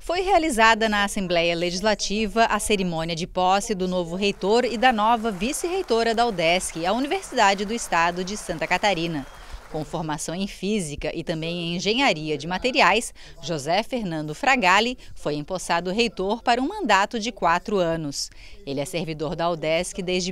Foi realizada na Assembleia Legislativa a cerimônia de posse do novo reitor e da nova vice-reitora da UDESC, a Universidade do Estado de Santa Catarina. Com formação em Física e também em Engenharia de Materiais, José Fernando Fragali foi empossado reitor para um mandato de 4 anos. Ele é servidor da UDESC desde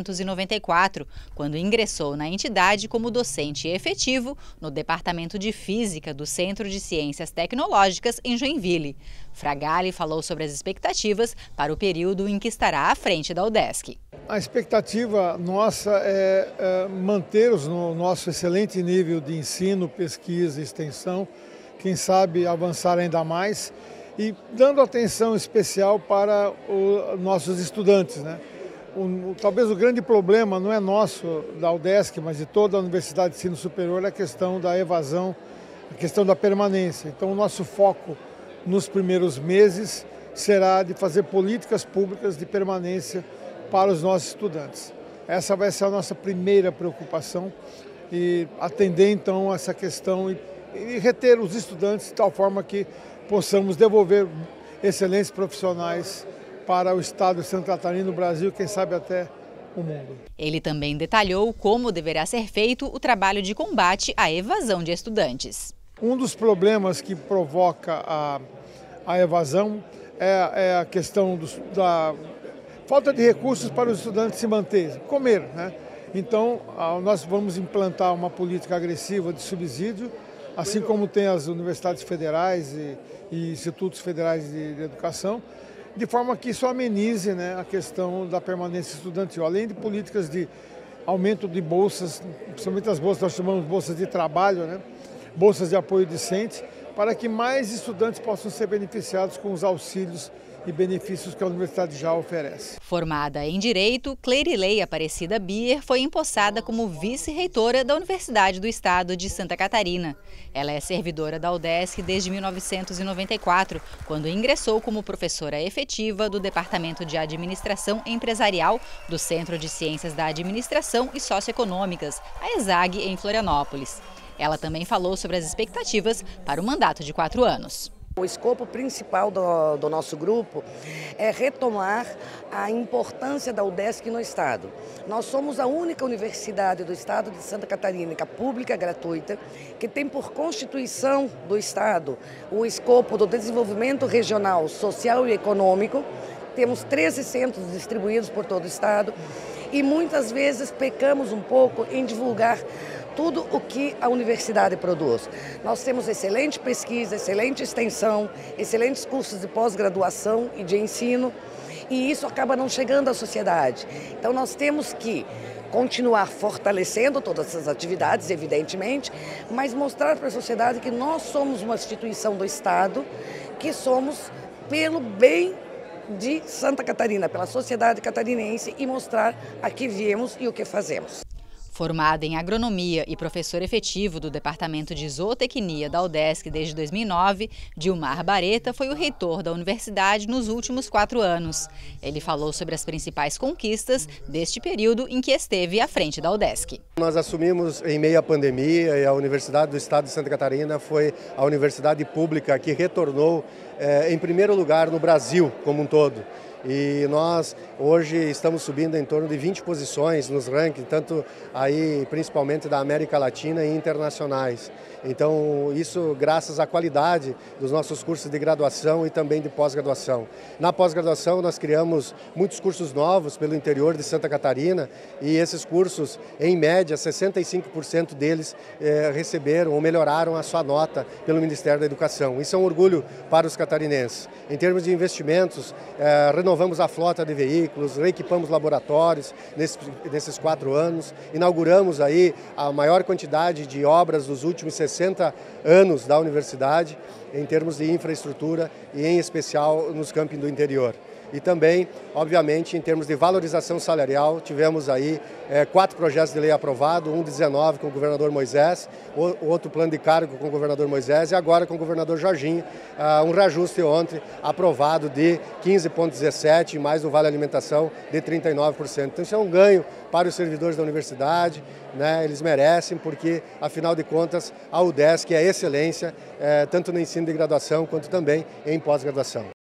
1994, quando ingressou na entidade como docente efetivo no Departamento de Física do Centro de Ciências Tecnológicas em Joinville. Fragali falou sobre as expectativas para o período em que estará à frente da UDESC. A expectativa nossa é manter-os no nosso excelente nível de ensino, pesquisa e extensão, quem sabe avançar ainda mais e dando atenção especial para os nossos estudantes, né? Talvez o grande problema não é nosso, da UDESC, mas de toda a Universidade de Ensino Superior, é a questão da evasão, a questão da permanência. Então o nosso foco nos primeiros meses será de fazer políticas públicas de permanência para os nossos estudantes. Essa vai ser a nossa primeira preocupação e atender então essa questão e reter os estudantes de tal forma que possamos devolver excelentes profissionais para o estado de Santa Catarina, no Brasil, quem sabe até o mundo. Ele também detalhou como deverá ser feito o trabalho de combate à evasão de estudantes. Um dos problemas que provoca a evasão é a questão da falta de recursos para os estudantes se manterem, comer, né? Então, nós vamos implantar uma política agressiva de subsídio, assim como tem as universidades federais e institutos federais de educação, de forma que isso amenize, né, a questão da permanência estudantil, além de políticas de aumento de bolsas, principalmente as bolsas, nós chamamos de bolsas de trabalho, né, bolsas de apoio discente, para que mais estudantes possam ser beneficiados com os auxílios e benefícios que a universidade já oferece. Formada em Direito, Clerilei Aparecida Bier foi empossada como vice-reitora da Universidade do Estado de Santa Catarina. Ela é servidora da UDESC desde 1994, quando ingressou como professora efetiva do Departamento de Administração Empresarial do Centro de Ciências da Administração e Socioeconômicas, a ESAG, em Florianópolis. Ela também falou sobre as expectativas para o mandato de 4 anos. O escopo principal do nosso grupo é retomar a importância da UDESC no Estado. Nós somos a única universidade do Estado de Santa Catarina, pública, gratuita, que tem por Constituição do Estado o escopo do desenvolvimento regional, social e econômico. Temos 13 centros distribuídos por todo o Estado e muitas vezes pecamos um pouco em divulgar tudo o que a universidade produz. Nós temos excelente pesquisa, excelente extensão, excelentes cursos de pós-graduação e de ensino, e isso acaba não chegando à sociedade. Então nós temos que continuar fortalecendo todas essas atividades, evidentemente, mas mostrar para a sociedade que nós somos uma instituição do Estado, que somos pelo bem de Santa Catarina, pela sociedade catarinense, e mostrar a que viemos e o que fazemos. Formada em agronomia e professor efetivo do Departamento de Zootecnia da UDESC desde 2009, Dilmar Bareta foi o reitor da universidade nos últimos 4 anos. Ele falou sobre as principais conquistas deste período em que esteve à frente da UDESC. Nós assumimos em meio à pandemia e a Universidade do Estado de Santa Catarina foi a universidade pública que retornou em primeiro lugar no Brasil como um todo. E nós hoje estamos subindo em torno de 20 posições nos rankings, tanto aí principalmente da América Latina e internacionais. Então isso graças à qualidade dos nossos cursos de graduação e também de pós-graduação. Na pós-graduação nós criamos muitos cursos novos pelo interior de Santa Catarina e esses cursos, em média, 65% deles receberam ou melhoraram a sua nota pelo Ministério da Educação. Isso é um orgulho para os catarinenses. Em termos de investimentos, renovamos a frota de veículos, reequipamos laboratórios nesses 4 anos, inauguramos aí a maior quantidade de obras dos últimos 60 anos da universidade, em termos de infraestrutura e em especial nos campos do interior. E também, obviamente, em termos de valorização salarial, tivemos aí 4 projetos de lei aprovados, um de 19 com o governador Moisés, outro plano de cargo com o governador Moisés e agora com o governador Jorginho, um reajuste ontem aprovado de 15,17, mais o Vale Alimentação de 39%. Então isso é um ganho para os servidores da universidade, né? Eles merecem porque, afinal de contas, a UDESC é excelência, tanto no ensino de graduação quanto também em pós-graduação.